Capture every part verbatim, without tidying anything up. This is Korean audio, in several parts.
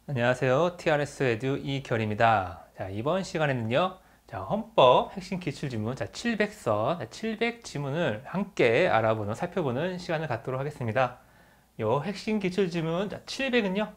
안녕하세요. 티알에스 에듀 이결입니다. 자, 이번 시간에는요. 자, 헌법 핵심 기출지문 자, 칠백 서, 칠백 지문을 함께 알아보는, 살펴보는 시간을 갖도록 하겠습니다. 요 핵심 기출지문 자, 칠백은요.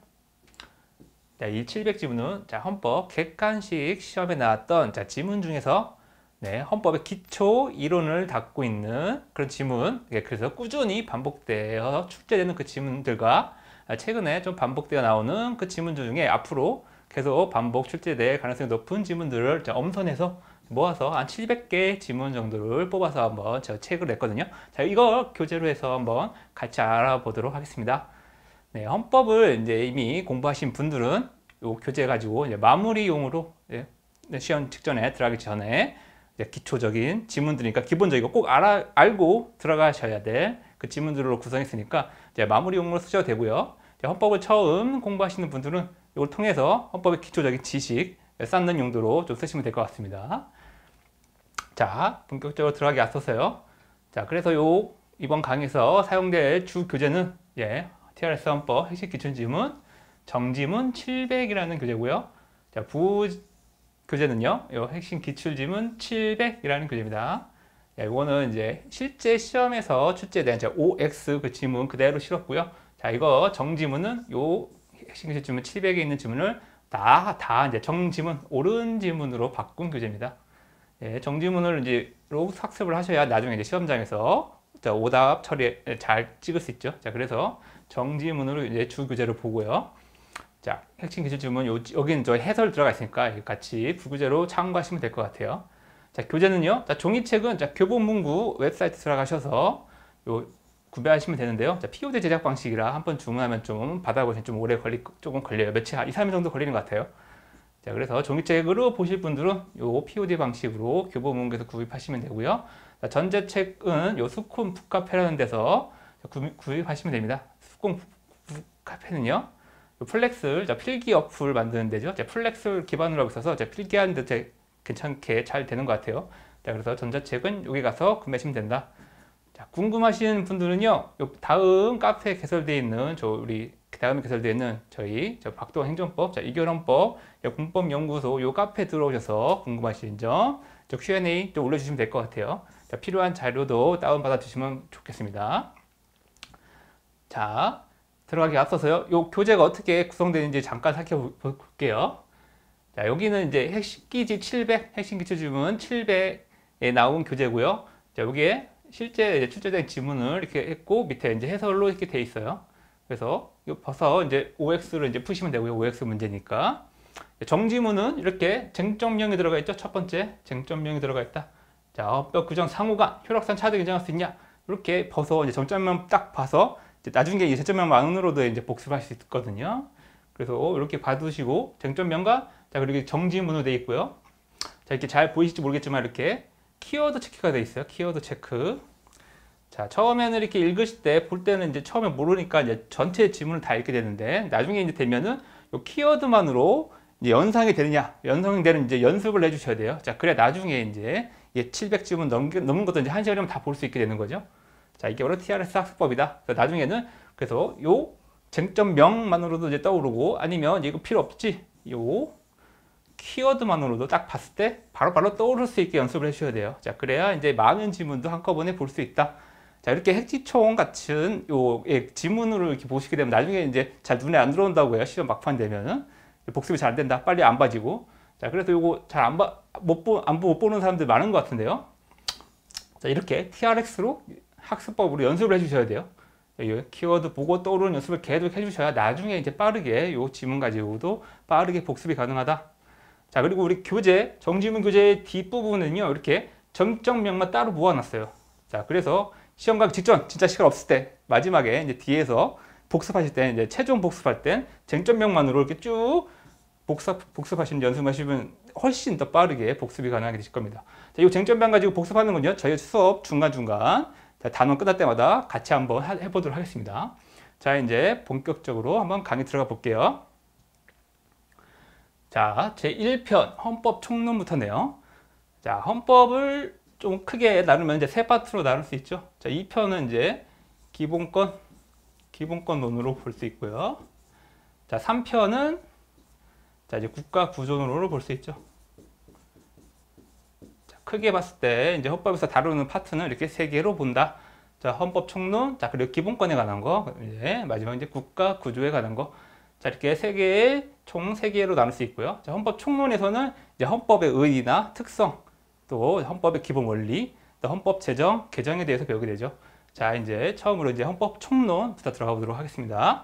자, 이 칠백 지문은 자, 헌법 객관식 시험에 나왔던 자, 지문 중에서 네, 헌법의 기초 이론을 담고 있는 그런 지문, 예, 그래서 꾸준히 반복되어 출제되는 그 지문들과 최근에 좀 반복되어 나오는 그 지문들 중에 앞으로 계속 반복 출제될 가능성이 높은 지문들을 엄선해서 모아서 한 칠백 개 지문 정도를 뽑아서 한번 제가 책을 냈거든요. 자, 이거 교재로 해서 한번 같이 알아보도록 하겠습니다. 네, 헌법을 이제 이미 공부하신 분들은 이 교재 가지고 이제 마무리용으로 예, 시험 직전에 들어가기 전에 기초적인 지문들이니까 기본적이고 꼭 알아, 알고 들어가셔야 될 그 지문들로 구성했으니까 이제 마무리용으로 쓰셔도 되고요. 헌법을 처음 공부하시는 분들은 이걸 통해서 헌법의 기초적인 지식 쌓는 용도로 좀 쓰시면 될 것 같습니다. 자, 본격적으로 들어가기 앞서서요. 자, 그래서 요 이번 강의에서 사용될 주 교재는 예, 티알에스 헌법 핵심 기출지문 정지문 칠백이라는 교재고요. 자, 부 교재는요, 요 핵심 기출지문 칠백이라는 교재입니다. 자, 이거는 이제 실제 시험에서 출제된 오엑스 그 지문 그대로 실었고요. 자, 이거 정지문은 요 핵심 기출지문 칠백에 있는 지문을 다, 다 이제 정지문, 옳은 지문으로 바꾼 교재입니다. 예, 정지문을 이제 학습을 하셔야 나중에 이제 시험장에서 자, 오답 처리 잘 찍을 수 있죠. 자, 그래서 정지문으로 이제 주 교재를 보고요. 자, 핵심 기출지문 요, 여기는 저 해설 들어가 있으니까 같이 부교재로 참고하시면 될 것 같아요. 자, 교재는요. 자, 종이책은 자, 교보문고 웹사이트 들어가셔서 요 구매하시면 되는데요. 자, 피오디 제작 방식이라 한번 주문하면 좀 받아보시면 좀 오래 걸리 조금 걸려요. 며칠 이, 삼 일 정도 걸리는 것 같아요. 자, 그래서 종이책으로 보실 분들은 요 피오디 방식으로 교보문고에서 구입하시면 되고요. 자, 전자책은 요 수콘 북카페라는 데서 구, 구입하시면 됩니다. 수콘 북카페는요. 플렉스를 필기 어플 만드는 데죠. 플렉스를 기반으로 하고 있어서 필기하는데 괜찮게 잘 되는 것 같아요. 자, 그래서 전자책은 여기 가서 구매하시면 된다. 자, 궁금하신 분들은요, 다음 카페에 개설되어 있는 저 우리 다음에 개설되어 있는 저희 저 박도원 행정법, 자, 이결헌법 공법연구소 요 카페 들어오셔서 궁금하신 점, 저 큐 앤 에이 또 올려주시면 될 것 같아요. 자, 필요한 자료도 다운받아 주시면 좋겠습니다. 자, 들어가기 앞서서요. 요 교재가 어떻게 구성되는지 잠깐 살펴볼게요. 자, 여기는 이제 핵심기지 칠백, 핵심 기출지문 칠백에 나온 교재고요. 자, 여기에 실제 출제된 지문을 이렇게 했고 밑에 이제 해설로 이렇게 돼 있어요. 그래서 이거 봐서 이제 오엑스를 이제 푸시면 되고요. 오엑스 문제니까. 정지문은 이렇게 쟁점명이 들어가 있죠. 첫 번째 쟁점명이 들어가 있다. 자, 헌법 규정 상호간, 효력상 차등 인정할 수 있냐? 이렇게 봐서 이제 정점명 딱 봐서 나중에 이 쟁점명만으로도 이제 복습할 수 있거든요. 그래서 이렇게 봐두시고 쟁점명과 자, 그리고 정지문으로 되어 있고요. 자, 이렇게 잘 보이실지 모르겠지만 이렇게 키워드 체크가 되어 있어요. 키워드 체크. 자, 처음에는 이렇게 읽으실 때 볼 때는 이제 처음에 모르니까 이제 전체 지문을 다 읽게 되는데 나중에 이제 되면은 이 키워드만으로 이제 연상이 되느냐, 연상이 되는 이제 연습을 해주셔야 돼요. 자, 그래 나중에 이제 칠백 지문 넘긴, 넘는 것도 이제 한 시간이면 다 볼 수 있게 되는 거죠. 자, 이게 바로 티알에스 학습법이다. 나중에는 그래서 요 쟁점명만으로도 이제 떠오르고 아니면 이거 필요 없지. 요 키워드만으로도 딱 봤을 때 바로바로 바로 떠오를 수 있게 연습을 해주셔야 돼요. 자, 그래야 이제 많은 지문도 한꺼번에 볼 수 있다. 자, 이렇게 핵지총 같은 요 예, 지문으로 이렇게 보시게 되면 나중에 이제 잘 눈에 안 들어온다고요. 시험 막판 되면은 복습이 잘 안 된다. 빨리 안 봐지고. 자, 그래서 요거 잘 안 봐, 못 보, 안 못 보는 사람들 많은 것 같은데요. 자, 이렇게 티알엑스로 학습법으로 연습을 해주셔야 돼요. 키워드 보고 떠오르는 연습을 계속 해주셔야 나중에 이제 빠르게 요 지문 가지고도 빠르게 복습이 가능하다. 자, 그리고 우리 교재, 정지문 교재의 뒷부분은요, 이렇게 정점명만 따로 모아놨어요. 자, 그래서 시험 가기 직전, 진짜 시간 없을 때, 마지막에 이제 뒤에서 복습하실 때, 이제 최종 복습할 땐 쟁점명만으로 이렇게 쭉 복습, 복습하시는 연습하시면 훨씬 더 빠르게 복습이 가능하게 되실 겁니다. 자, 이 쟁점명 가지고 복습하는 건요, 저희 수업 중간중간, 자, 단원 끝날 때마다 같이 한번 해보도록 하겠습니다. 자, 이제 본격적으로 한번 강의 들어가 볼게요. 자, 제일 편 헌법 총론부터네요. 자, 헌법을 좀 크게 나누면 이제 세 파트로 나눌 수 있죠. 자, 이 편은 이제 기본권, 기본권론으로 볼 수 있고요. 자, 삼 편은 자, 이제 국가 구조론으로 볼 수 있죠. 자, 크게 봤을 때 이제 헌법에서 다루는 파트는 이렇게 세 개로 본다. 자, 헌법 총론, 자, 그리고 기본권에 관한 거, 이제 마지막 이제 국가 구조에 관한 거. 자, 이렇게 세 개의 총 세 개로 나눌 수 있고요. 자, 헌법 총론에서는 이제 헌법의 의의나 특성, 또 헌법의 기본 원리, 또 헌법 제정, 개정에 대해서 배우게 되죠. 자, 이제 처음으로 이제 헌법 총론부터 들어가 보도록 하겠습니다.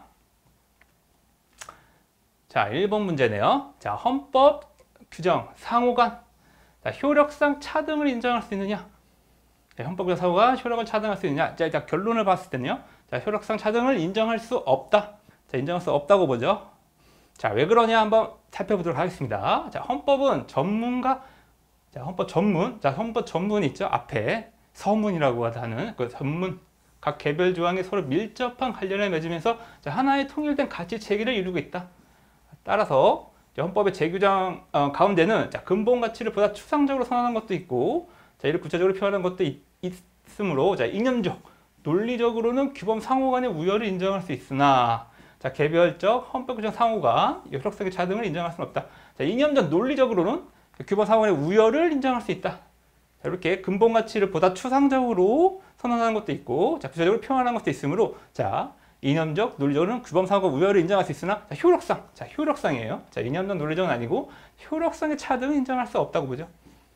자, 일 번 문제네요. 자, 헌법 규정 상호간, 자, 효력상 차등을 인정할 수 있느냐? 자, 헌법 규정 상호간 효력을 차등할 수 있느냐? 자, 일단 결론을 봤을 때는요. 자, 효력상 차등을 인정할 수 없다. 자, 인정할 수 없다고 보죠. 자, 왜 그러냐 한번 살펴보도록 하겠습니다. 자, 헌법은 전문가, 자, 헌법 전문, 자, 헌법 전문이 있죠. 앞에 서문이라고 하는 그 전문, 각 개별 조항에 서로 밀접한 관련을 맺으면서 자, 하나의 통일된 가치 체계를 이루고 있다. 따라서 헌법의 재규정 어, 가운데는 자, 근본 가치를 보다 추상적으로 선언하는 것도 있고, 자, 이를 구체적으로 표현하는 것도 있, 있으므로, 자, 이념적, 논리적으로는 규범 상호간의 우열을 인정할 수 있으나, 자, 개별적 헌법 규정 상호간 효력성의 차등을 인정할 수는 없다. 자, 이념적, 논리적으로는 규범 상호간의 우열을 인정할 수 있다. 자, 이렇게 근본 가치를 보다 추상적으로 선언하는 것도 있고, 자, 구체적으로 표현하는 것도 있으므로, 자, 이념적, 논리적으로는 규범 상호가 우열을 인정할 수 있으나, 자, 효력상, 자, 효력상이에요. 자, 이념적, 논리적은 아니고 효력상의 차등을 인정할 수 없다고 보죠.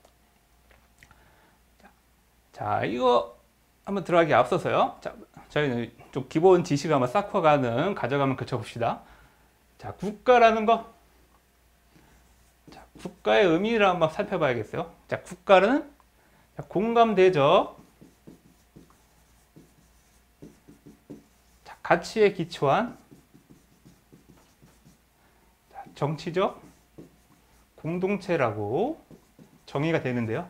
자, 자, 이거 한번 들어가기 앞서서요. 자, 저희는 좀 기본 지식을 한번 쌓고가는 과정 한번 거쳐봅시다. 자, 국가라는 거, 자, 국가의 의미를 한번 살펴봐야겠어요. 자, 국가는 공감대적 가치에 기초한 정치적 공동체라고 정의가 되는데요.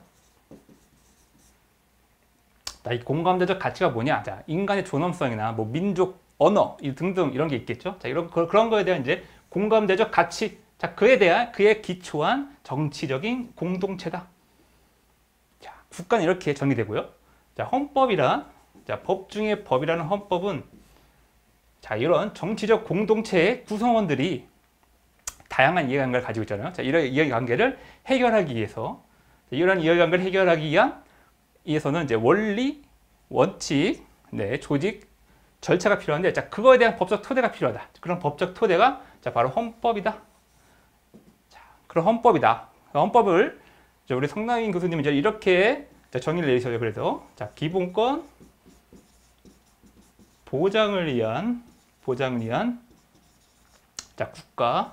이 공감대적 가치가 뭐냐? 자, 인간의 존엄성이나 뭐 민족, 언어 등등 이런 게 있겠죠. 자, 이런 그런 거에 대한 이제 공감대적 가치, 자, 그에 대한 그에 기초한 정치적인 공동체다. 자, 국가는 이렇게 정의되고요. 자, 헌법이란, 자, 법 중에 법이라는 헌법은, 자, 이런 정치적 공동체의 구성원들이 다양한 이해관계를 가지고 있잖아요. 자, 이런 이해관계를 해결하기 위해서, 이런 이해관계를 해결하기 위한 위해서는 이제 원리, 원칙, 네, 조직, 절차가 필요한데, 자, 그거에 대한 법적 토대가 필요하다. 그런 법적 토대가, 자, 바로 헌법이다. 자, 그런 헌법이다. 헌법을 우리 성남인 교수님은 이제 이렇게 정의를 내리셔요. 그래서, 자, 기본권 보장을 위한, 보장을 위한, 자, 국가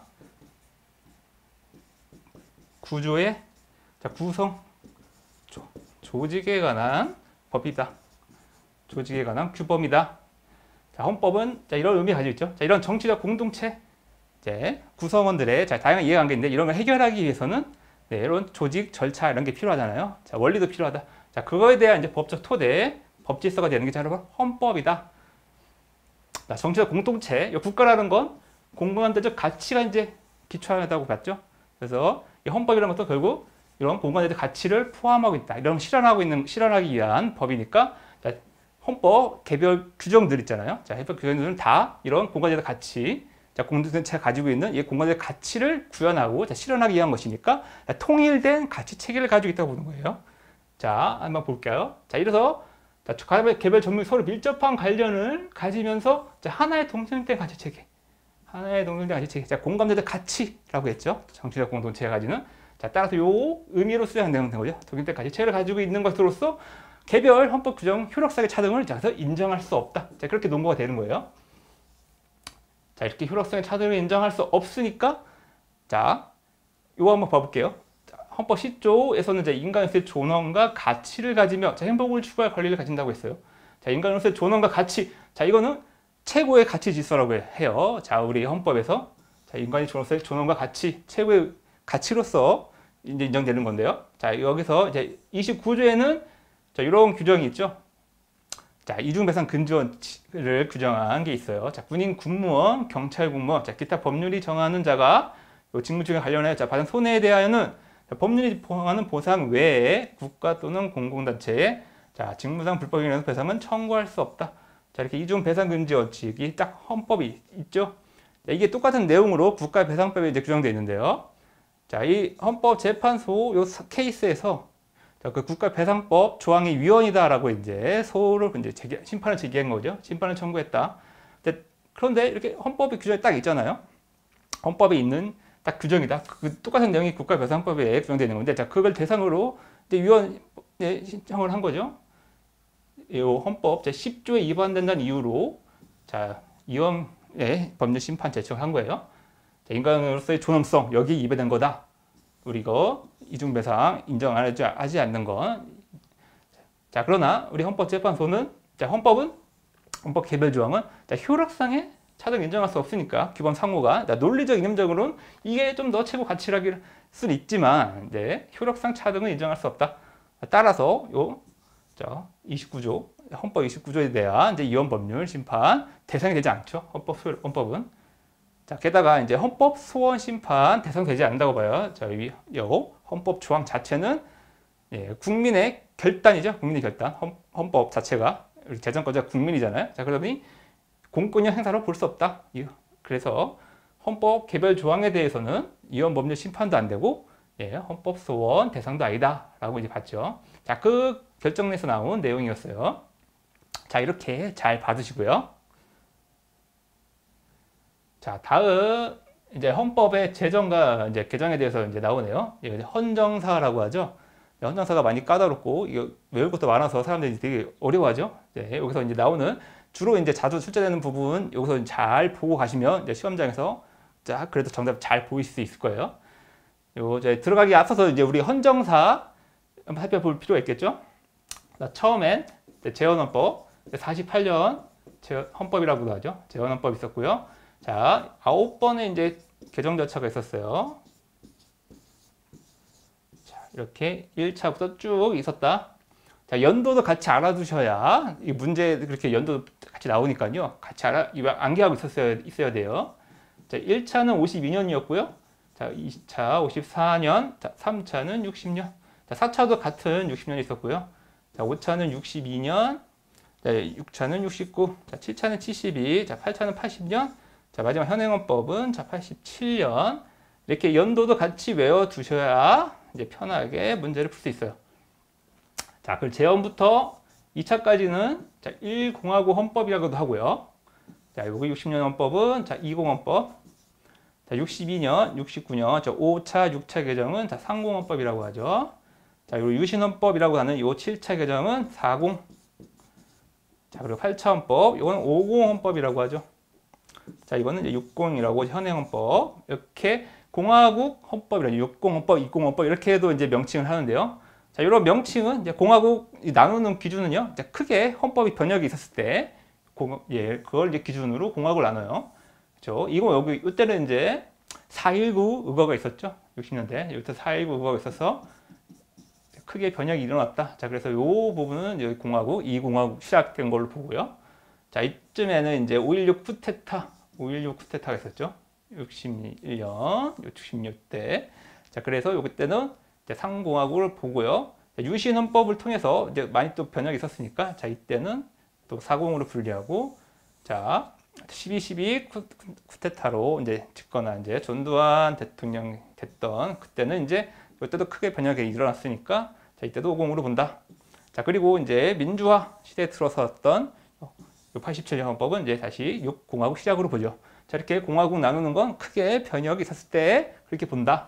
구조의, 자, 구성, 조, 조직에 관한 법이다. 조직에 관한 규범이다. 자, 헌법은, 자, 이런 의미가 가지고 있죠. 자, 이런 정치적 공동체, 이제 구성원들의, 자, 다양한 이해관계인데 이런 걸 해결하기 위해서는, 네, 이런 조직, 절차 이런 게 필요하잖아요. 자, 원리도 필요하다. 자, 그거에 대한 이제 법적 토대, 법 질서가 되는 게 바로 헌법이다. 자, 정치적 공동체, 이 국가라는 건 공감대적 가치가 이제 기초하다고 봤죠. 그래서 이 헌법이라는 것도 결국 이런 공감대적 가치를 포함하고 있다. 이런 실현하고 있는, 실현하기 위한 법이니까, 자, 헌법 개별 규정들 있잖아요. 자, 헌법 규정들은 다 이런 공감대적 가치, 자, 공동체가 가지고 있는 이 공감대적 가치를 구현하고, 자, 실현하기 위한 것이니까, 자, 통일된 가치 체계를 가지고 있다고 보는 거예요. 자, 한번 볼까요? 자, 이래서 자, 개별 전문이 서로 밀접한 관련을 가지면서, 자, 하나의 동일된 가치 체계, 하나의 동일된 가치 체계, 자, 공감대적 가치라고 했죠. 정치적 공동체가 가지는. 자, 따라서 요 의미로 수행되는 거죠. 동일된 가치 체계를 가지고 있는 것으로서 개별 헌법 규정 효력상의 차등을 자, 인정할 수 없다. 자, 그렇게 논거가 되는 거예요. 자, 이렇게 효력상의 차등을 인정할 수 없으니까, 자, 요거 한번 봐볼게요. 헌법 십 조에서는 이제 인간으로서의 존엄과 가치를 가지며, 자, 행복을 추구할 권리를 가진다고 했어요. 자, 인간으로서의 존엄과 가치, 자, 이거는 최고의 가치 질서라고 해요. 자, 우리 헌법에서, 자, 인간이 존엄의 존엄과 가치, 최고의 가치로서 이제 인정되는 건데요. 자, 여기서 이제 이십구 조에는 자, 이런 규정이 있죠. 자, 이중배상 근저를 규정한 게 있어요. 자, 군인, 군무원, 경찰 공무원, 자, 기타 법률이 정하는 자가 요 직무중에 관련하여 자, 받은 손해에 대하여는 자, 법률이 포함하는 보상 외에 국가 또는 공공단체에, 자, 직무상 불법에 의해서 배상은 청구할 수 없다. 자, 이렇게 이중 배상 금지 원칙이 딱 헌법이 있죠. 이게 똑같은 내용으로 국가배상법에 이제 규정되어 있는데요. 자, 이 헌법재판소 요 케이스에서 그 국가배상법 조항이 위헌이다라고 이제 소를 이제 제기, 심판을 제기한 거죠. 심판을 청구했다. 그런데 이렇게 헌법의 규정이 딱 있잖아요. 헌법에 있는 딱 규정이다. 그 똑같은 내용이 국가배상법에 규정되어 있는 건데, 자, 그걸 대상으로 이제 위헌 신청을 한 거죠. 이 헌법 제십 조에 위반된다는 이유로 자, 위헌의 법률 심판 제청을 한 거예요. 자, 인간으로서의 존엄성 여기 위배된 거다. 우리 이거 이중배상 인정 안 하지 않는 건. 자, 그러나 우리 헌법재판소는 자, 헌법은 헌법 개별 조항은 자, 효력상의 차등 인정할 수 없으니까 규범 상호가 자, 논리적 이념적으로는 이게 좀 더 최고 가치라길 수는 있지만 네, 효력상 차등은 인정할 수 없다. 따라서 요 자, 이십구 조 헌법 이십구 조에 대한 이제 위헌 법률 심판 대상이 되지 않죠. 헌법 헌법은. 자, 게다가 이제 헌법 소원 심판 대상되지 않는다고 봐요. 자, 이 헌법 조항 자체는 예, 국민의 결단이죠. 국민의 결단. 헌, 헌법 자체가 우리 재정권자 국민이잖아요. 자, 그러니 공권력 행사로 볼 수 없다. 그래서 헌법 개별 조항에 대해서는 위헌 법률 심판도 안 되고 예, 헌법 소원 대상도 아니다라고 이제 봤죠. 자, 그 결정에서 나온 내용이었어요. 자, 이렇게 잘 받으시고요. 자, 다음 이제 헌법의 제정과 이제 개정에 대해서 이제 나오네요. 이제 헌정사라고 하죠. 헌정사가 많이 까다롭고 이거 외울 것도 많아서 사람들이 되게 어려워하죠. 네, 여기서 이제 나오는 주로 이제 자주 출제되는 부분 여기서 잘 보고 가시면 이제 시험장에서 자, 그래도 정답 잘 보일 수 있을 거예요. 요 이제 들어가기 앞서서 이제 우리 헌정사 한번 살펴볼 필요가 있겠죠. 자, 처음엔 재헌헌법 사십팔 년 헌법이라고도 하죠. 재헌헌법이 있었고요. 자, 아홉 번의 이제 개정 절차가 있었어요. 자, 이렇게 일 차부터 쭉 있었다. 자, 연도도 같이 알아두셔야 이 문제 그렇게 연도 같이 나오니까요. 같이 알아 암기하고 있었어야 있어야 돼요. 자, 일 차는 오십이 년이었고요. 자, 이 차 오십사 년, 자, 삼 차는 육십 년. 자, 사 차도 같은 육십 년이 있었고요. 자, 오 차는 육십이 년. 자, 육 차는 육십구. 자, 칠 차는 칠십이. 자, 팔 차는 팔십 년. 자, 마지막 현행헌법은 자, 팔십칠 년. 이렇게 연도도 같이 외워두셔야 이제 편하게 문제를 풀 수 있어요. 자, 그 재헌부터 이 차까지는 자, 일 공화국 헌법이라고도 하고요. 자, 여기 육십 년 헌법은 자, 이십 헌법. 자, 육십이 년, 육십구 년, 자, 오 차, 육 차 개정은 자, 삼십 헌법이라고 하죠. 자, 그리고 유신헌법이라고 하는 요 칠 차 개정은 사십. 자, 그리고 팔 차 헌법, 이거는 오십 헌법이라고 하죠. 자, 이거는 이제 육십이라고 현행헌법. 이렇게 공화국 헌법이라고 육십 헌법, 이십 헌법 이렇게 해도 이제 명칭을 하는데요. 자, 이런 명칭은 이제 공화국 나누는 기준은요. 이제 크게 헌법이 변혁이 있었을 때, 공, 예, 그걸 이제 기준으로 공화국을 나눠요. 그렇죠? 이거 여기 이때는 이제 사 일구 의거가 있었죠. 육십 년대 여기서 사 일구 의거가 있어서 크게 변혁이 일어났다. 자, 그래서 이 부분은 여기 공화국, 이 공화국 시작된 걸로 보고요. 자, 이쯤에는 이제 오일육 쿠데타, 오일육 쿠데타가 있었죠. 육십일 년, 육십 년 때. 자, 그래서 여기 때는 이제 상공화국을 보고요. 유신헌법을 통해서 이제 많이 또 변혁이 있었으니까, 자, 이때는 또 사공으로 분리하고, 자, 십이 십이 쿠데타로 이제 집권한 이제 전두환 대통령 됐던 그때는 이제 이때도 크게 변혁이 일어났으니까, 자, 이때도 오공으로 본다. 자, 그리고 이제 민주화 시대에 들어섰던 팔십칠 년 헌법은 이제 다시 육 공화국 시작으로 보죠. 자, 이렇게 공화국 나누는 건 크게 변혁이 있었을 때 그렇게 본다.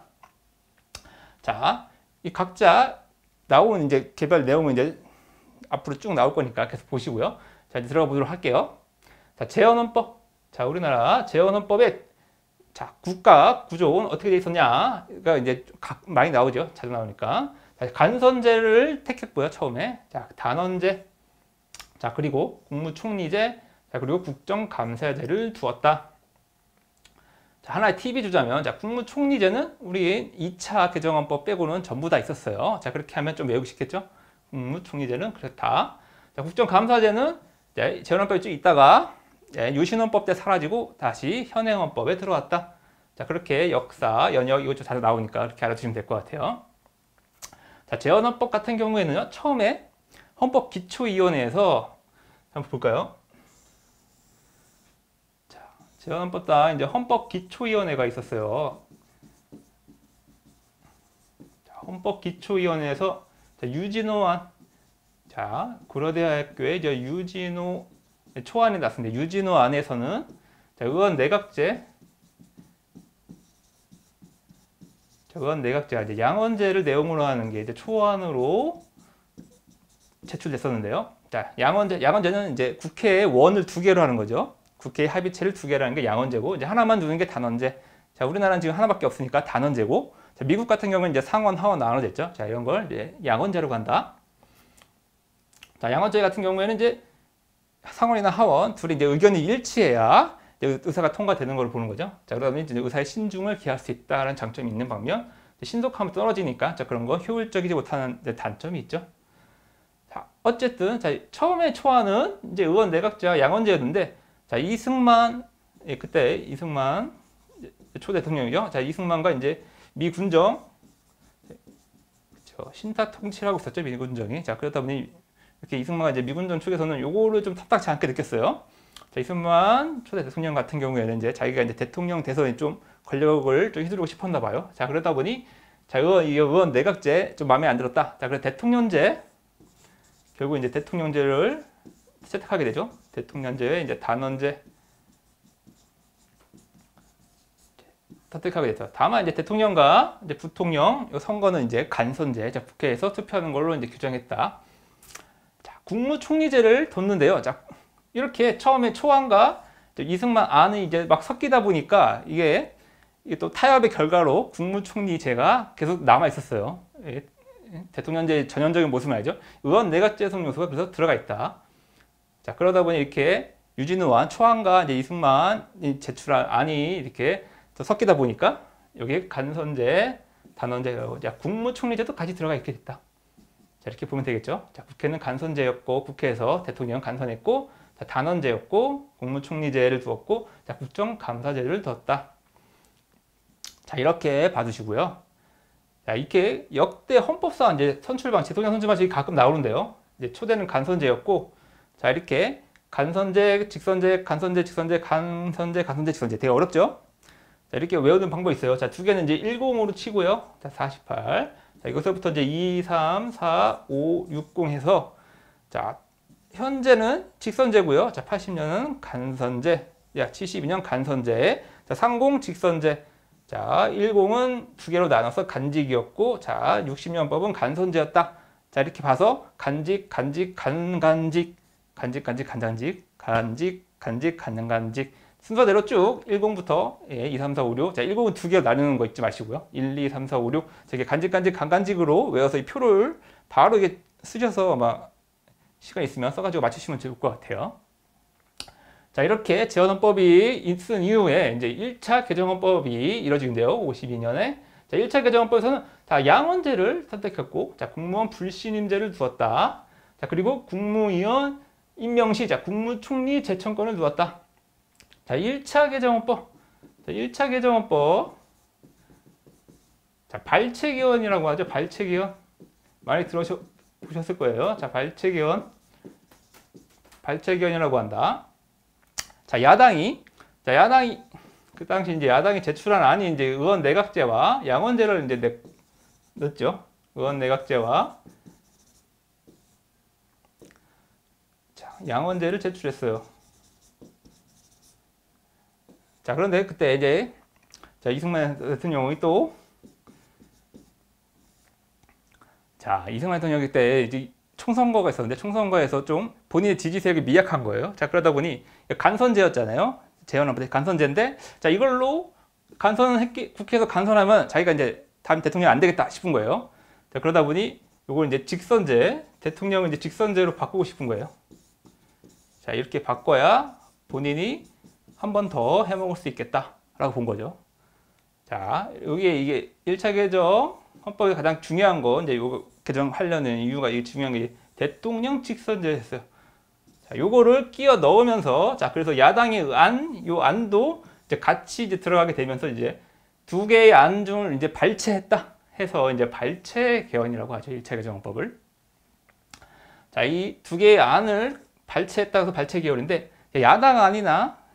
자, 이 각자 나오는 이제 개별 내용은 이제 앞으로 쭉 나올 거니까 계속 보시고요. 자, 이제 들어가 보도록 할게요. 자, 재헌헌법. 자, 우리나라 재헌헌법의 자, 국가 구조는 어떻게 돼 있었냐가 이제 각 많이 나오죠. 자주 나오니까. 자, 간선제를 택했고요, 처음에. 자, 단원제. 자, 그리고 국무총리제. 자, 그리고 국정감사제를 두었다. 자, 하나의 팁이 주자면, 자, 국무총리제는 우리 이 차 개정헌법 빼고는 전부 다 있었어요. 자, 그렇게 하면 좀 외우기 쉽겠죠? 국무총리제는 그렇다. 자, 국정감사제는 네, 재헌헌법에 쭉 있다가 네, 유신헌법 때 사라지고 다시 현행헌법에 들어왔다. 자, 그렇게 역사, 연역 이것 좀 잘 나오니까 그렇게 알아두시면 될 것 같아요. 자, 재헌헌법 같은 경우에는요, 처음에 헌법기초위원회에서 한번 볼까요? 자, 재헌헌법상 이제 헌법기초위원회가 있었어요. 자, 헌법기초위원회에서 자, 유진호안, 자, 고려대학교의 이제 유진호 초안이 났습니다. 유진호 안에서는 자, 의원 내각제, 자, 의원 내각제가 이제 양원제를 내용으로 하는 게 이제 초안으로 제출됐었는데요. 자, 양원제, 양원제는 이제 국회에 원을 두 개로 하는 거죠. 국회의 합의체를 두 개라는 게 양원제고, 이제 하나만 두는 게 단원제. 자, 우리나라는 지금 하나밖에 없으니까 단원제고, 자, 미국 같은 경우는 이제 상원, 하원 나눠져 있죠. 자, 이런 걸 이제 양원제로 간다. 자, 양원제 같은 경우에는 이제 상원이나 하원 둘이 이제 의견이 일치해야 이제 의사가 통과되는 걸 보는 거죠. 자, 그러면 이제 의사의 신중을 기할 수 있다는 장점이 있는 반면, 신속함이 떨어지니까 자, 그런 거 효율적이지 못하는 단점이 있죠. 자, 어쨌든 자, 처음에 초안은 이제 의원 내각제와 양원제였는데, 자, 이승만, 예, 그때 이승만 초 대통령이죠. 자, 이승만과 이제 미군정, 그렇죠, 신타 통치를 하고 있었죠, 미군정이. 자, 그러다 보니 이렇게 이승만과 이제 미군정 측에서는 요거를 좀 탐탁치 않게 느꼈어요. 자, 이승만 초대 대통령 같은 경우에는 이제 자기가 이제 대통령 돼서 좀 권력을 좀 휘두르고 싶었나 봐요. 자, 그러다 보니 자, 의원, 이 의원 내각제 좀 마음에 안 들었다. 자, 그래서 대통령제, 결국 이제 대통령제를 채택하게 되죠. 대통령제에 이제 단원제 선택하게 됐죠. 다만 이제 대통령과 이제 부통령 선거는 이제 간선제, 자, 국회에서 투표하는 걸로 이제 규정했다. 자, 국무총리제를 뒀는데요. 자, 이렇게 처음에 초안과 이승만 안이 이제 막 섞이다 보니까 이게, 이게 또 타협의 결과로 국무총리제가 계속 남아 있었어요. 예, 대통령제의 전형적인 모습은 아니죠. 의원 내각제 성 요소가 그래서 들어가 있다. 자, 그러다 보니 이렇게 유진호안 초안과 이제 이승만이 제출한 안이 이렇게 섞이다 보니까 여기에 간선제, 단원제, 국무총리제도 같이 들어가 있게 됐다. 자, 이렇게 보면 되겠죠. 자, 국회는 간선제였고, 국회에서 대통령 간선했고, 자, 단원제였고, 국무총리제를 두었고, 자, 국정감사제를 두었다. 자, 이렇게 봐주시고요. 자, 이렇게 역대 헌법상 이제 선출 방식, 대통령 선출 방식이 가끔 나오는데요. 이제 초대는 간선제였고, 자, 이렇게 간선제, 직선제, 간선제, 직선제, 간선제, 간선제, 직선제. 되게 어렵죠? 자, 이렇게 외우는 방법이 있어요. 자, 두 개는 이제 십으로 치고요. 자, 사십팔. 자, 이것서부터 이제 이, 삼, 사, 오, 육십 해서, 자, 현재는 직선제고요. 자, 팔십 년은 간선제. 야, 칠십이 년 간선제. 자, 삼십 직선제. 자, 십은 두 개로 나눠서 간직이었고, 자, 육십 년법은 간선제였다. 자, 이렇게 봐서 간직, 간직, 간간직, 간직, 간직, 간장직, 간직, 간직, 간간직. 순서대로 쭉 십부터 예, 이, 삼, 사, 오, 육. 자, 십은 두 개로 나누는 거 잊지 마시고요. 일, 이, 삼, 사, 오, 육. 자, 이게 간직, 간직, 간간직으로 외워서 이 표를 바로 이게 쓰셔서 막 시간 있으면 써가지고 맞추시면 좋을 것 같아요. 자, 이렇게 재헌헌법이 있은 이후에 이제 일 차 개정헌법이 이뤄지는데요. 오십이 년에. 자, 일 차 개정헌법에서는 자, 양원제를 선택했고, 자, 국무원 불신임제를 두었다. 자, 그리고 국무위원 임명시, 자, 국무총리 제청권을 두었다. 자, 일 차 개정헌법. 자, 일 차 개정헌법. 자, 발췌개헌이라고 하죠. 발췌개헌. 많이 들어보셨을 거예요. 자, 발췌개헌. 발췌개헌이라고 한다. 자, 야당이, 자, 야당이, 그 당시 이제 야당이 제출한 안이 이제 의원 내각제와 양원제를 이제 내, 넣었죠. 의원 내각제와 자, 양원제를 제출했어요. 자, 그런데 그때 이제 자, 이승만 대통령이 또 자, 이승만 대통령이 때 이제 총선거가 있었는데 총선거에서 좀 본인의 지지 세력이 미약한 거예요. 자, 그러다 보니 간선제였잖아요. 재헌헌법 간선제인데 자, 이걸로 간선했기 국회에서 간선하면 자기가 이제 다음 대통령 안 되겠다 싶은 거예요. 자, 그러다 보니 이걸 이제 직선제, 대통령을 이제 직선제로 바꾸고 싶은 거예요. 자, 이렇게 바꿔야 본인이 한 번 더 해먹을 수 있겠다라고 본 거죠. 자, 여기에 이게 일 차 개정 헌법의 가장 중요한 거 이제 요거 개정하려는 이유가 이게 중요한 게 대통령 직선제였어요. 자, 요거를 끼워 넣으면서 자, 그래서 야당의 안, 요 안도 이제 같이 이제 들어가게 되면서 이제 두 개의 안 중을 이제 발췌했다 해서 이제 발췌 개헌이라고 하죠. 일 차 개정헌법을. 자, 이 두 개의 안을 발췌했다 해서 발췌 개헌인데 야당 안이나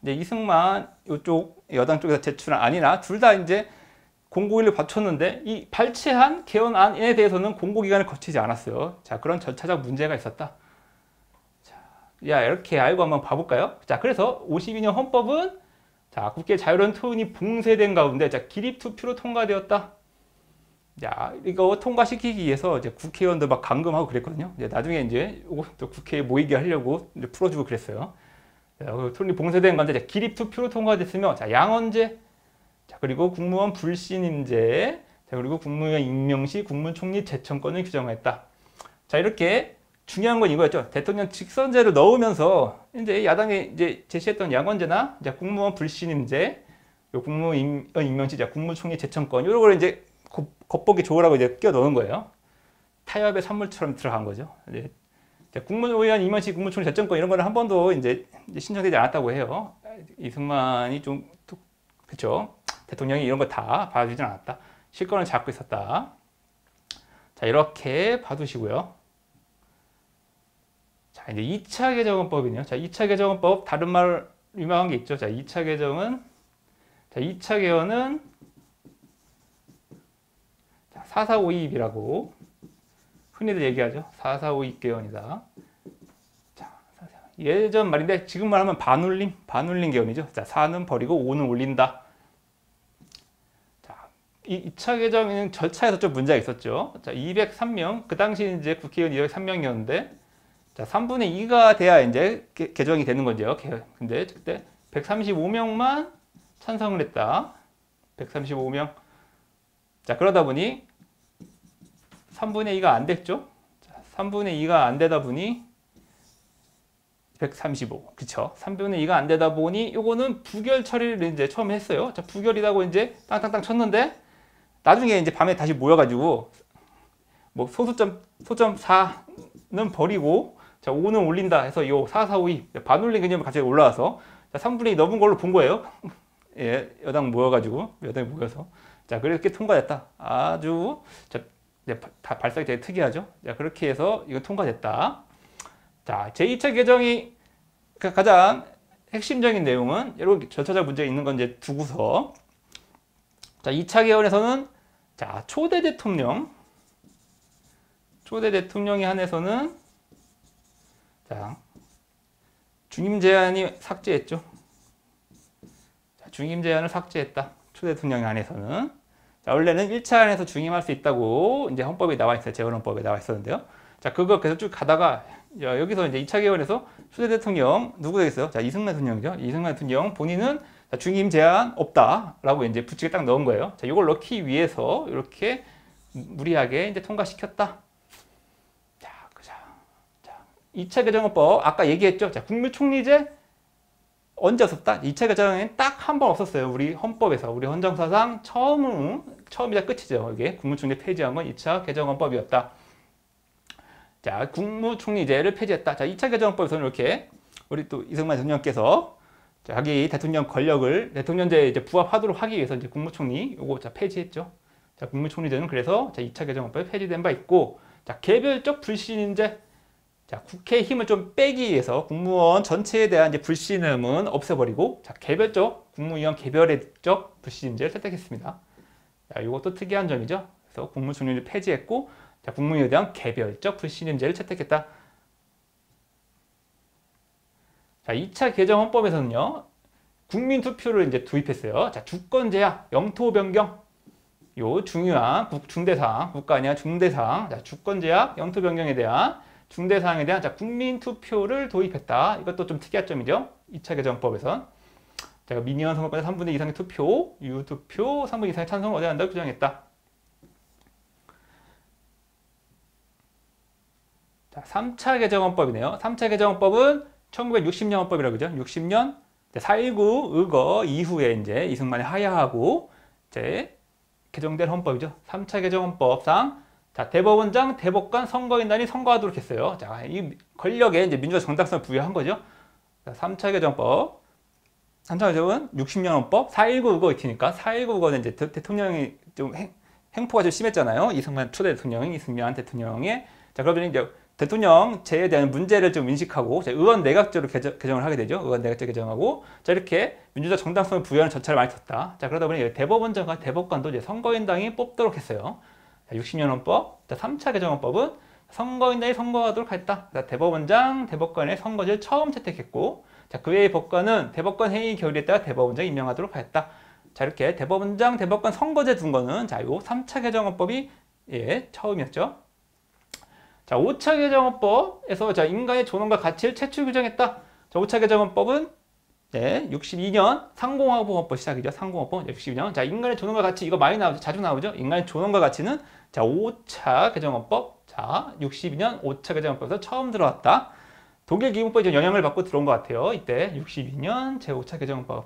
이제 이승만 이쪽 여당 쪽에서 제출한 안이나 둘 다 이제 공고일을 바쳤는데 이 발췌한 개헌안에 대해서는 공고기간을 거치지 않았어요. 자, 그런 절차적 문제가 있었다. 자, 야, 이렇게 알고 한번 봐볼까요? 자, 그래서 오십이 년 헌법은 자, 국회 자유로운 토론이 봉쇄된 가운데 자, 기립투표로 통과되었다. 자, 이거 통과시키기 위해서 이제 국회의원들 막 감금하고 그랬거든요. 이제 나중에 이제 또 국회에 모이게 하려고 이제 풀어주고 그랬어요. 자, 토론이 봉쇄된 건데 자, 기립투표로 통과됐으며 자, 양언제 자, 그리고 국무원 불신임제, 자, 그리고 국무위원 임명 시 국무총리 제청권을 규정했다. 자, 이렇게 중요한 건 이거였죠. 대통령 직선제를 넣으면서 이제 야당이 이제 제시했던 양언제나 이제 국무원 불신임제, 요 국무위원 임명 시 국무총리 제청권, 이런 걸 이제 겉보기 좋으라고 이제 끼워 넣은 거예요. 타협의 산물처럼 들어간 거죠. 이제 국무위원 임명 시 국무총리 제청권 이런 거는 한 번도 이제 신청되지 않았다고 해요. 이승만이 좀 그렇죠. 대통령이 이런 거 다 봐주진 않았다. 실권을 잡고 있었다. 자, 이렇게 봐두시고요. 자, 이제 이 차 개정헌법이네요. 자, 이 차 개정헌법 다른 말 유명한 게 있죠. 자, 이 차 개정은 자, 이 차 개헌은 자, 사사오입이라고 흔히들 얘기하죠. 사사오입 개헌이다. 자, 예전 말인데 지금 말하면 반올림, 반올림 개헌이죠. 자, 사는 버리고 오는 올린다. 이 이 차 개정은 절차에서 좀 문제가 있었죠. 자, 이백삼 명, 그 당시 이제 국회의원 이백삼 명이었는데, 자, 삼분의 이가 돼야 이제 개, 개정이 되는 거죠. 근데 그때 백삼십오 명만 찬성을 했다. 백삼십오 명. 자, 그러다 보니 삼분의 이가 안 됐죠. 자, 삼분의 이가 안 되다 보니 백삼십오. 그쵸. 삼분의 이가 안 되다 보니 요거는 부결 처리를 이제 처음 했어요. 자, 부결이라고 이제 땅땅땅 쳤는데, 나중에 이제 밤에 다시 모여가지고 뭐 소수점 소점 사는 버리고 자 오는 올린다 해서 요 사사오입 반올림 개념이 갑자기 올라와서 자 삼분의 이 넘은 걸로 본 거예요. 예, 여당 모여가지고 여당이 모여서 자 그렇게 통과됐다. 아주 자 이제 다 발상이 되게 특이하죠. 자 그렇게 해서 이거 통과됐다. 자 제이 차 개정이 가장 핵심적인 내용은 여러 절차적 문제가 있는 건 이제 두고서 자, 이 차 개헌에서는 자, 초대 대통령 초대 대통령에 한해서는 자, 중임 제한이 삭제했죠. 자, 중임 제한을 삭제했다. 초대 대통령에 한해서는 자, 원래는 일 차 안에서 중임할 수 있다고 이제 헌법에 나와 있어요. 재헌헌법에 나와 있었는데요. 자, 그거 계속 쭉 가다가 야, 여기서 이제 이 차 개헌에서 초대 대통령 누구 되겠어요? 자, 이승만 대통령이죠. 이승만 대통령 본인은 자, 중임 제한 없다라고 이제 붙이게 딱 넣은 거예요. 자, 이걸 넣기 위해서 이렇게 무리하게 이제 통과시켰다. 자, 자, 자, 이 차 개정헌법 아까 얘기했죠. 자, 국무총리제 언제 없었다? 이 차 개정에는 딱 한 번 없었어요. 우리 헌법에서 우리 헌정사상 처음 처음이자 끝이죠. 이게 국무총리 폐지한 건 이 차 개정헌법이었다. 자, 국무총리제를 폐지했다. 자, 이 차 개정헌법에서는 이렇게 우리 또 이승만 대통령께서 자기 대통령 권력을 대통령제에 이제 부합하도록 하기 위해서 이제 국무총리 요거 자 폐지했죠. 자, 국무총리제는 그래서 자 이 차 개정헌법에 폐지된 바 있고, 자 개별적 불신임제, 자 국회의 힘을 좀 빼기 위해서 국무원 전체에 대한 이제 불신임은 없애버리고, 자 개별적 국무위원 개별적 불신임제를 채택했습니다. 자, 이것도 특이한 점이죠. 그래서 국무총리를 폐지했고, 자 국무위원에 대한 개별적 불신임제를 채택했다. 자, 이 차 개정 헌법에서는요, 국민투표를 이제 도입했어요. 자, 주권 제약, 영토 변경, 요 중요한 국, 중대사항, 국가 아니야 중대사항, 자, 주권 제약, 영토 변경에 대한 중대사항에 대한 자, 국민투표를 도입했다. 이것도 좀 특이한 점이죠. 이 차 개정 헌법에선. 자, 민의원 선거권의 삼분의 이 이상의 투표, 유투표, 삼분의 이 이상의 찬성을 얻어야 한다고 규정했다. 자, 삼 차 개정 헌법이네요. 삼 차 개정 헌법은 천구백육십 년 헌법이라고 그러죠. 육십 년 사 일구 의거 이후에 이제 이승만이 하야하고 이제 개정된 헌법이죠. 삼 차 개정 헌법상 자, 대법원장, 대법관, 선거인단이 선거하도록 했어요. 자, 이 권력에 이제 민주적 정당성을 부여한 거죠. 자, 삼 차 개정법. 삼 차 개정은 육십 년 헌법, 사 일구 의거 익히니까 사 일구 의거는 이제 대, 대통령이 좀 행, 행포가 좀 심했잖아요. 이승만 초대 대통령이 이승만 대통령의 자, 그러면 이제 대통령제에 대한 문제를 좀 인식하고 의원 내각제로 개정, 개정을 하게 되죠. 의원 내각제 개정하고 자 이렇게 민주적 정당성을 부여하는 절차를 많이 뒀다. 자 그러다 보니 대법원장과 대법관도 이제 선거인당이 뽑도록 했어요. 자, 육십 년 헌법, 자, 삼 차 개정헌법은 선거인단이 선거하도록 했다. 자, 대법원장, 대법관의 선거제를 처음 채택했고, 자, 그 외의 법관은 대법관 회의 결의에 따라 대법원장 임명하도록 하였다. 자, 이렇게 대법원장, 대법관 선거제 둔 거는 자, 요 삼 차 개정헌법이 예, 처음이었죠. 자, 오 차 개정헌법에서 자, 인간의 존엄과 가치를 최초 규정했다. 자, 오 차 개정헌법은 네, 육십이 년 상공화국헌법 시작이죠. 상공화국 육십이 년. 자, 인간의 존엄과 가치 이거 많이 나오죠. 자주 나오죠. 인간의 존엄과 가치는 자, 오 차 개정헌법. 자, 육십이 년 오 차 개정헌법에서 처음 들어왔다. 독일 기본법이 좀 영향을 받고 들어온 것 같아요. 이때 육십이 년 제오 차 개정헌법.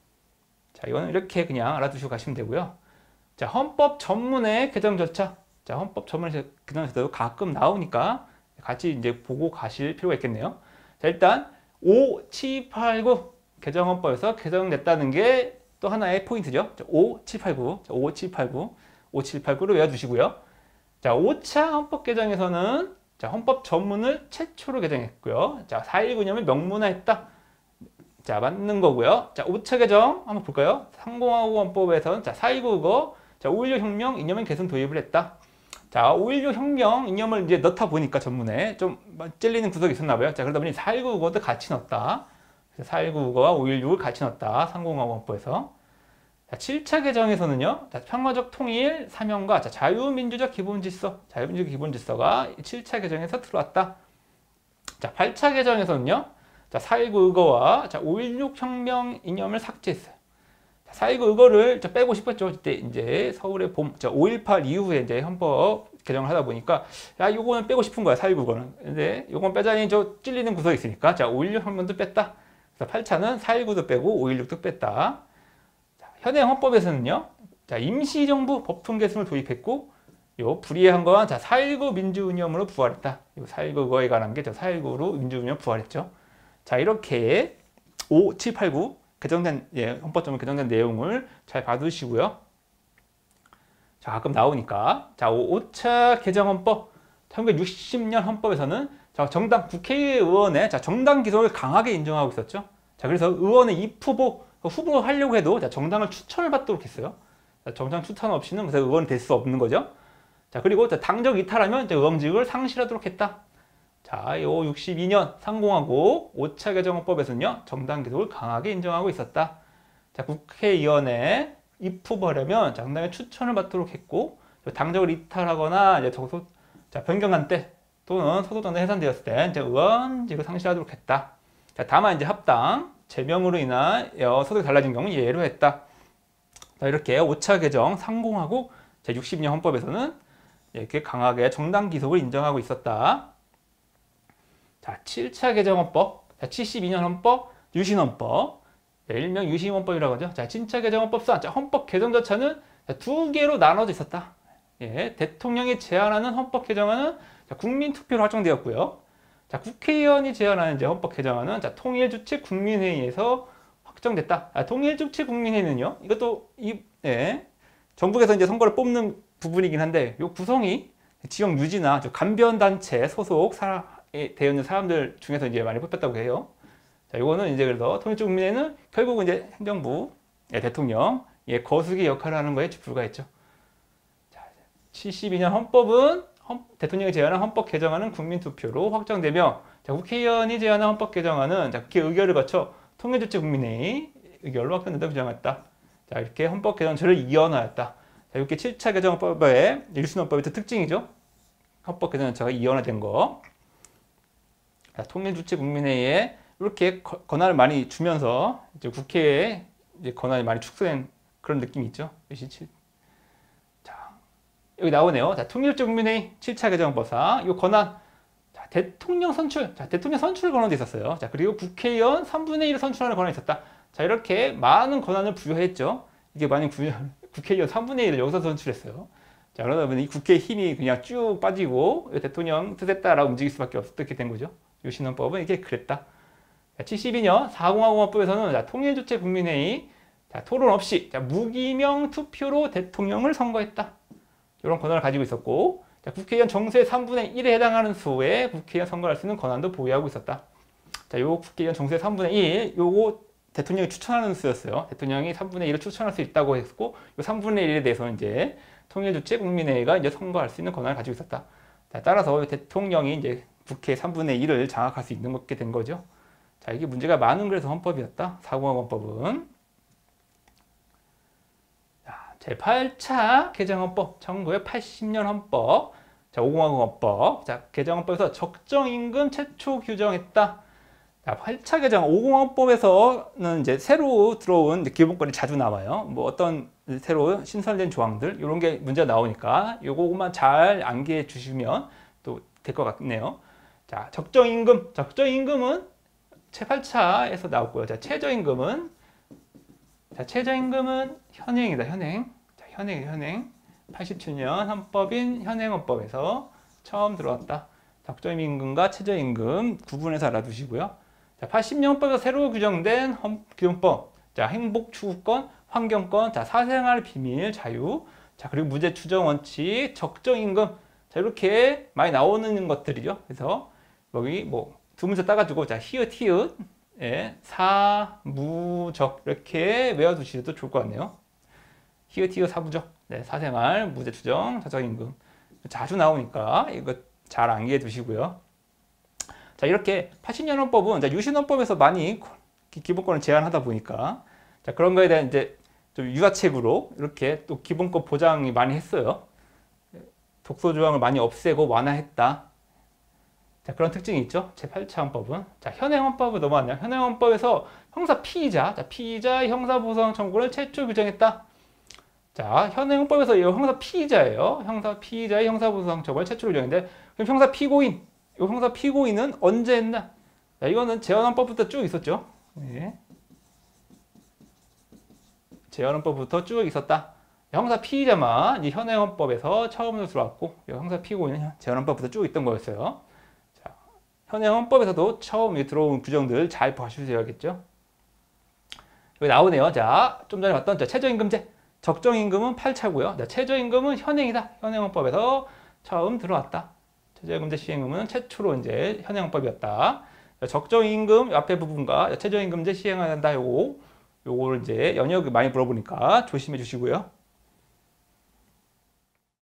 자, 이거는 이렇게 그냥 알아두시고 가시면 되고요. 자, 헌법 전문의 개정 절차. 자, 헌법 전문의 개정 절차도 가끔 나오니까 같이 이제 보고 가실 필요가 있겠네요. 자, 일단 오, 칠, 팔, 구 개정헌법에서 개정됐다는 게 또 하나의 포인트죠. 오, 칠, 팔, 구. 오, 칠, 팔, 구. 오, 칠, 팔, 구를 외워두시고요. 자, 오 차 헌법 개정에서는 자, 헌법 전문을 최초로 개정했고요. 자, 사 일구 이념을 명문화했다. 자, 맞는 거고요. 자, 오 차 개정 한번 볼까요? 상공화국 헌법에서는 자, 사 일구 거, 자, 오일육 혁명 이념의 개선 도입을 했다. 자, 오일육 혁명 이념을 이제 넣다 보니까 전문에 좀 찔리는 구석이 있었나 봐요. 자, 그러다 보니 사 일구 거도 같이 넣었다. 사 일구 거와 오일육을 같이 넣었다. 상공화국 헌법에서. 자, 칠 차 개정에서는요, 자, 평화적 통일, 사명과 자, 자유민주적 기본질서, 자유민주적 기본질서가 칠 차 개정에서 들어왔다. 자, 팔 차 개정에서는요, 자, 사 일구 의거와 자, 오일육 혁명 이념을 삭제했어요. 자, 사 일구 의거를 자, 빼고 싶었죠. 이때 이제 서울의 봄, 자, 오일팔 이후에 이제 헌법 개정을 하다 보니까, 야, 요거는 빼고 싶은 거야, 사 일구 거는. 근데 요건 빼자니 저 찔리는 구석이 있으니까, 자, 오일육 혁명도 뺐다. 그래서 팔 차는 사 일구도 빼고 오일육도 뺐다. 현행 헌법에서는요, 자, 임시정부 법통 개선을 도입했고, 요 불이한 건 자, 사 일구 민주운영으로 부활했다. 요 사 일구 거에 관한 게 저 사 일구로 민주운영 부활했죠. 자, 이렇게 오, 칠, 팔, 구 개정된 예, 헌법적으로 개정된 내용을 잘 봐두시고요. 자, 가끔 나오니까 자, 오 차 개정헌법 천구백육십 년 헌법에서는 자, 정당 국회의원의 자, 정당 기소를 강하게 인정하고 있었죠. 자, 그래서 의원의 입후보 후보 하려고 해도 자, 정당을 추천을 받도록 했어요. 자, 정당 추천 없이는 그래서 의원이 될 수 없는 거죠. 자, 그리고 자, 당적 이탈하면 의원직을 상실하도록 했다. 자, 요 육십이 년 상공하고 오 차 개정헌법에서는요, 정당 기소를 강하게 인정하고 있었다. 자, 국회의원의 입후보하려면 정당의 추천을 받도록 했고, 당적을 이탈하거나 이제 소, 자, 변경한 때 또는 소속정당 해산되었을 때 이제 의원직을 상실하도록 했다. 자, 다만 이제 합당 제명으로 인하여 소득이 달라진 경우 예외로 했다. 자, 이렇게 오 차 개정 상공하고 제육십 년 헌법에서는 이렇게 강하게 정당 기속을 인정하고 있었다. 자, 칠 차 개정 헌법, 자, 칠십이 년 헌법, 유신헌법, 네, 일명 유신헌법이라고 하죠. 자, 칠 차 개정 헌법상 자, 헌법 개정 절차는 자, 두 개로 나눠져 있었다. 예, 대통령이 제안하는 헌법 개정안은 자, 국민 투표로 확정되었고요. 자, 국회의원이 제안하는 이제 헌법 개정안은 자, 통일주체 국민회의에서 확정됐다. 아, 통일주체 국민회의는요, 이것도 이 예, 정부에서 이제 선거를 뽑는 부분이긴 한데, 요 구성이 지역 유지나 간변 단체 소속 사, 되어 있는 사람들 중에서 이제 많이 뽑혔다고 해요. 자, 요거는 이제 그래서 통일주체 국민회의는 결국은 이제 행정부, 예, 대통령, 예, 거수기 역할을 하는 거에 불과했죠. 자, 칠십이 년 헌법은 헌, 대통령이 제안한 헌법 개정안은 국민투표로 확정되며, 자, 국회의원이 제안한 헌법 개정안은 자, 국회 의결을 거쳐 통일주체 국민회의 의결로 확정된다고 규정했다. 자, 이렇게 헌법 개정처를 이원화했다. 자, 이렇게 칠 차 개정헌법의 일순헌법의 특징이죠. 헌법 개정처가 이원화된 거. 자, 통일주체 국민회의에 이렇게 거, 권한을 많이 주면서 이제 국회에 이제 권한이 많이 축소된 그런 느낌이 있죠. 칠 여기 나오네요. 자, 통일주체 국민회의 칠 차 개정헌법상 이 권한, 자, 대통령 선출, 자, 대통령 선출 권한도 있었어요. 자, 그리고 국회의원 삼분의 일을 선출하는 권한이 있었다. 자, 이렇게 많은 권한을 부여했죠. 이게 만약 국회의원 삼분의 일을 여기서 선출했어요. 자, 그러다 보니 국회의 힘이 그냥 쭉 빠지고 대통령 뜻에 따라 움직일 수밖에 없게 된 거죠. 유신헌법은 이게 그랬다. 자, 칠십이 년 사공화국헌법에서는 자, 통일주체 국민회의, 자, 토론 없이 자, 무기명 투표로 대통령을 선거했다. 이런 권한을 가지고 있었고, 자, 국회의원 정수의 삼분의 일에 해당하는 수에 국회의원 선거할 수 있는 권한도 보유하고 있었다. 자, 요 국회의원 정수의 삼분의 일, 요거 대통령이 추천하는 수였어요. 대통령이 삼분의 일을 추천할 수 있다고 했고, 요 삼분의 일에 대해서 이제 통일주체 국민회의가 이제 선거할 수 있는 권한을 가지고 있었다. 자, 따라서 대통령이 이제 국회 삼분의 일을 장악할 수 있는 것게 된 거죠. 자, 이게 문제가 많은 그래서 헌법이었다. 사공화국헌법은. 자, 제팔 차 개정헌법, 천구백팔십 년 헌법. 자, 오공화국헌법. 자, 개정헌법에서 적정임금 최초 규정했다. 자, 팔 차 개정 오공화국헌법에서는 이제 새로 들어온 기본권이 자주 나와요. 뭐 어떤 새로 신설된 조항들 이런 게 문제가 나오니까 요거만 잘 암기해 주시면 또 될 것 같네요. 자, 적정임금, 적정임금은 제팔 차에서 나왔고요. 자, 최저임금은 자, 최저임금은 현행이다. 현행. 자, 현행, 현행. 팔십칠 년 헌법인 현행헌법에서 처음 들어왔다. 적정임금과 최저임금 구분해서 알아두시고요. 자, 팔십 년 헌법에서 새로 규정된 헌기본법. 자, 행복 추구권, 환경권, 자, 사생활 비밀, 자유. 자, 그리고 무죄 추정 원칙, 적정 임금. 자, 이렇게 많이 나오는 것들이죠. 그래서 여기 뭐 두 문제 따가지고 자, 히읗 히읗, 예, 사, 무, 적 이렇게 외워두시도 좋을 것 같네요. 히읗 히읗 사부적, 네, 사생활, 무죄 추정, 적정 임금. 자주 나오니까 이거 잘 암기해 두시고요. 자, 이렇게 팔십 년 헌법은 유신헌법에서 많이 기본권을 제한하다 보니까 자, 그런 거에 대한 이제 좀 유화책으로 이렇게 또 기본권 보장이 많이 했어요. 독소 조항을 많이 없애고 완화했다. 자, 그런 특징이 있죠. 제팔 차 헌법은. 자, 현행 헌법으로 넘어왔네요. 현행 헌법에서 형사 피의자, 자, 피의자 형사보상 청구를 최초 규정했다. 자, 현행 헌법에서 이 형사 피의자예요. 형사 피의자의 형사보상 청구를 최초 규정했는데 그럼 형사 피고인, 이 형사 피고인은 언제 했나? 자, 이거는 재헌헌법부터 쭉 있었죠. 네. 재헌헌법부터 쭉 있었다. 형사 피의자만 이 현행헌법에서 처음으로 들어왔고, 형사 피고인은 재헌헌법부터 쭉 있던 거였어요. 자, 현행헌법에서도 처음 들어온 규정들 잘 봐주셔야겠죠. 여기 나오네요. 자, 좀 전에 봤던 자, 최저임금제. 적정임금은 팔 차고요. 자, 최저임금은 현행이다. 현행헌법에서 처음 들어왔다. 최저임금제 시행은 최초로 이제 현행헌법이었다. 적정임금 앞에 부분과 최저임금제 시행해야 한다. 요거 요거를 이제 연역을 많이 물어보니까 조심해 주시고요.